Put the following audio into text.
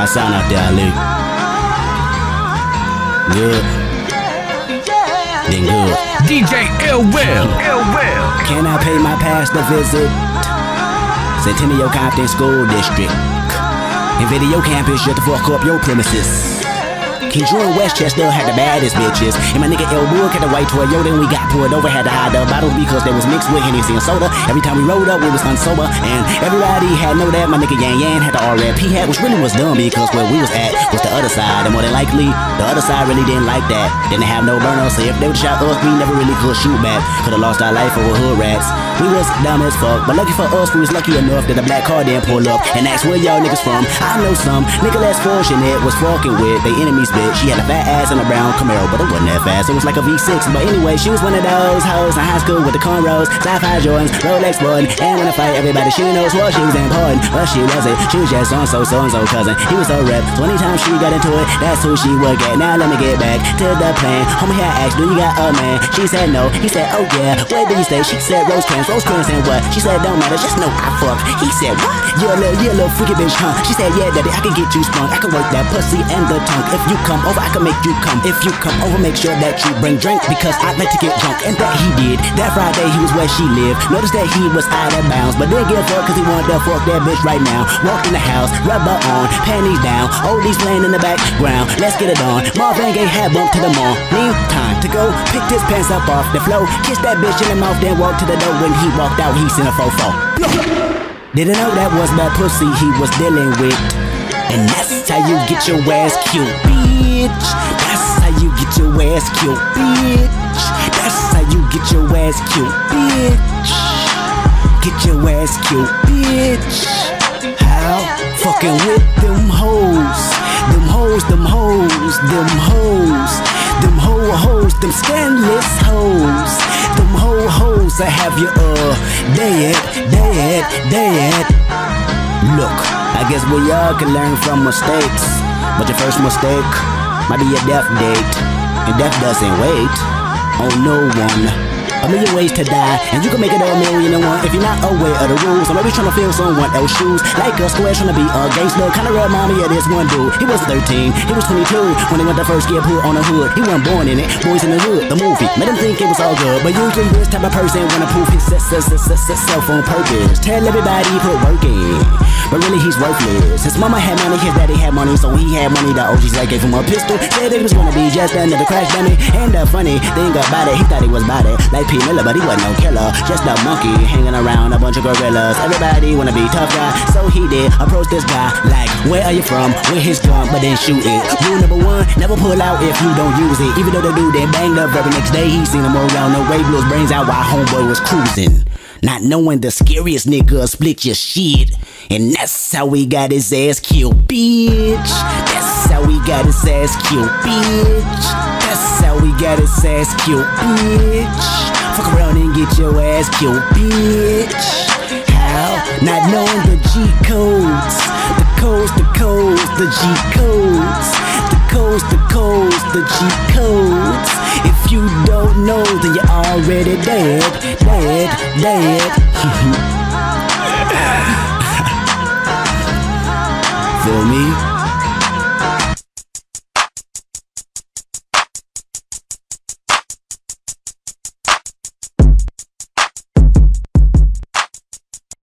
sound out there, Ali. Good. Then good. DJ Ill Will. Can I pay my past a visit? Centennial Compton School District. In video campus, shut the fuck up your premises. King Drew and Westchester had the baddest bitches. And my nigga El Wood had the white Toyota, and we got pulled over, had to hide the bottles because they was mixed with Hennessy and soda. Every time we rolled up, we was unsober, and everybody had know that. My nigga Yan Yan had the RFP hat, which really was dumb because where we was at was the other side, and more than likely, the other side really didn't like that. Didn't have no burner, so if they would shot us, we never really could shoot back. Could've lost our life over hood rats. We was dumb as fuck, but lucky for us, we was lucky enough that a black car didn't pull up and ask where y'all niggas from. I know some nigga less fortunate was fucking with they enemy's bitch. She had a fat ass and a brown Camaro, but it wasn't that fast. It was like a V6. But anyway, she was one of those hoes in high school with the cornrows, sci-fi Jordans, Rolex button, and when I fight everybody, she knows what she was important. But she wasn't. She was just so-and-so cousin. He was so rep. So anytime she got into it, that's who she would get. Now let me get back to the plan. Homie had asked, do you got a man? She said no. He said, oh yeah. Where do you stay? She said Rosecrans and what? She said don't matter, just know I fuck. He said what? You're a little freaky bitch, huh? She said yeah daddy, I can get you sprung. I can work that pussy and the tongue. If you come over, I can make you come. If you come over, make sure that you bring drink, because I'd like to get drunk. And that he did. That Friday he was where she lived. Noticed that he was out of bounds, but didn't give a fuck cause he wanted to fuck that bitch right now. Walked in the house, rubber on, panties down, oldies playing in the background. Let's get it on. Marvin Gaye had bumped to the mall. Need time to go, picked his pants up off the floor, kissed that bitch in the mouth, then walked to the door. When he walked out, he sent a fofo. Didn't know that was that pussy he was dealing with. And that's how you get your ass killed, bitch. That's how you get your ass killed, bitch. That's how you get your ass killed, bitch. Get your ass killed, bitch. How? Fucking with them hoes. Them hoes, them hoes, them hoes. Them hoes, them scandalous hoes. Them hoes that have you dead. Look, I guess we all can learn from mistakes, but your first mistake might be your death date, and death doesn't wait on no one. A million ways to die, and you can make it a million and one if you're not aware of the rules. Or maybe trying to fill someone else's shoes, like a square trying to be a gangster. Kinda remind me of this one dude. He was 13, he was 22 when he went to first get put on the hood. He wasn't born in it. Boys in the Hood, the movie, made him think it was all good. But usually this type of person wanna prove his self on purpose. Tell everybody he put work in, but really he's worthless. His mama had money, his daddy had money, so he had money. The OGs like gave him a pistol, said it was gonna be just another crash dummy. And the funny thing about it, he thought he was about it, like P. Miller, but he wasn't no killer, just a monkey hanging around a bunch of gorillas. Everybody wanna be tough guy, so he did approach this guy like, where are you from? Where his gun, but then shoot it. Rule number one, never pull out if you don't use it. Even though the dude then banged up every next day, he seen him around the way, blew his brains out while homeboy was cruising. Not knowing the scariest nigga split your shit. And that's how we got his ass killed, bitch. That's how we got his ass killed, bitch. That's how we got his ass killed, bitch. Fuck around and get your ass killed, bitch. How? Not knowing the G codes. The codes, the G codes. The G codes. If you don't know, then you're already dead.